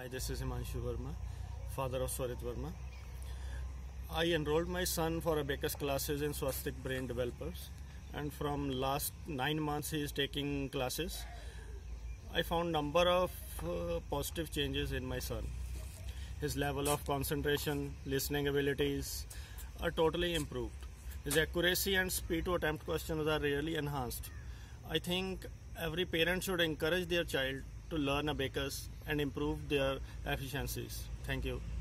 Hi, this is Himanshu Verma, father of Swarit Verma. I enrolled my son for abacus classes in Swastik Brain Developers, and from last 9 months he is taking classes. I found number of positive changes in my son. His level of concentration, listening abilities are totally improved. His accuracy and speed to attempt questions are really enhanced. I think every parent should encourage their child to learn abacus and improve their efficiencies. Thank you.